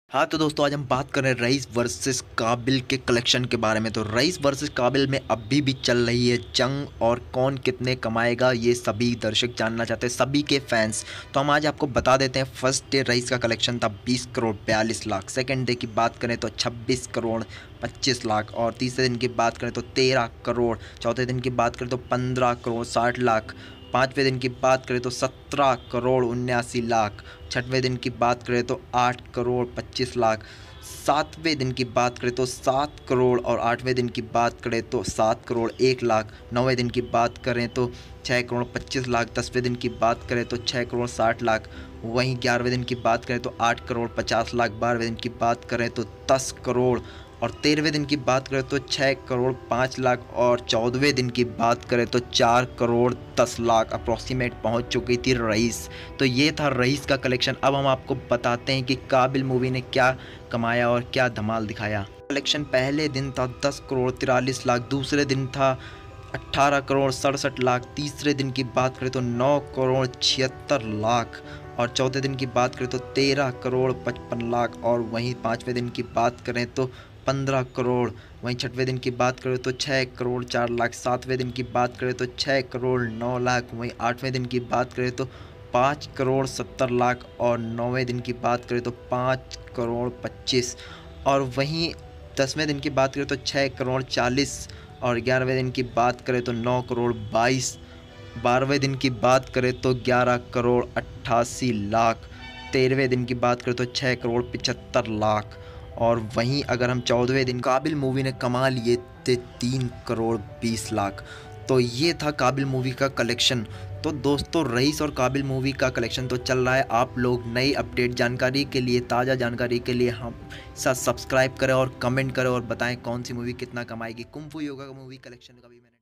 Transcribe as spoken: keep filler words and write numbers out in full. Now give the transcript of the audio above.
हाँ तो दोस्तों आज हम बात कर रहे हैं रईस वर्सेस काबिल के कलेक्शन के बारे में। तो रईस वर्सेस काबिल में अभी भी चल रही है जंग और कौन कितने कमाएगा ये सभी दर्शक जानना चाहते हैं, सभी के फैंस। तो हम आज आपको बता देते हैं। फर्स्ट डे रईस का कलेक्शन था बीस करोड़ बयालीस लाख। सेकंड डे की बात करें तो छब्बीस करोड़ पच्चीस लाख। और तीसरे दिन की बात करें तो तेरह करोड़। चौथे दिन की बात करें तो पंद्रह करोड़ साठ लाख। पाँचवें दिन की बात करें तो सत्रह करोड़ उन्यासी लाख। छठवें दिन की बात करें तो आठ करोड़ पच्चीस लाख। सातवें दिन की बात करें तो सात करोड़। और आठवें दिन की बात करें तो सात करोड़ एक लाख। नौवें दिन की बात करें तो छः करोड़ पच्चीस लाख। दसवें दिन की बात करें तो छः करोड़ साठ लाख। वहीं ग्यारहवें दिन की बात करें तो आठ करोड़ पचास लाख। बारहवें दिन की बात करें तो दस करोड़। और तेरहवें दिन की बात करें तो छः करोड़ पाँच लाख। और चौदहवें दिन की बात करें तो चार करोड़ दस लाख अप्रॉक्सीमेट पहुंच चुकी थी रईस। तो ये था रईस का कलेक्शन। अब हम आपको बताते हैं कि काबिल मूवी ने क्या कमाया और क्या धमाल दिखाया। कलेक्शन पहले दिन था दस करोड़ तिरालीस लाख। दूसरे दिन था अट्ठारह करोड़ सड़सठ लाख। तीसरे दिन की बात करें तो नौ करोड़ छिहत्तर लाख। और चौथे दिन की बात करें तो तेरह करोड़ पचपन लाख। और वहीं पाँचवें दिन की बात करें तो पंद्रह करोड़। वहीं छठवें दिन की बात करें तो छः करोड़ चार लाख। सातवें दिन की बात करें तो छः करोड़ नौ लाख। वहीं आठवें दिन की बात करें तो पाँच करोड़ सत्तर लाख। और नौवें दिन की बात करें तो पाँच करोड़ पच्चीस। और वहीं दसवें दिन की बात करें तो छः करोड़ चालीस। और ग्यारहवें दिन की बात करें तो नौ करोड़ बाईस। बारहवें दिन की बात करें तो ग्यारह करोड़ अट्ठासी लाख। तेरहवें दिन की बात करें तो छः करोड़ पचहत्तर लाख। और वहीं अगर हम चौदहवें दिन काबिल मूवी ने कमा लिए थे तीन करोड़ बीस लाख। तो ये था काबिल मूवी का कलेक्शन। तो दोस्तों रईस और काबिल मूवी का कलेक्शन तो चल रहा है। आप लोग नई अपडेट जानकारी के लिए, ताज़ा जानकारी के लिए हम साथ सब्सक्राइब करें और कमेंट करें और बताएं कौन सी मूवी कितना कमाएगी। कुंग फू योगा का मूवी कलेक्शन का भी मैंने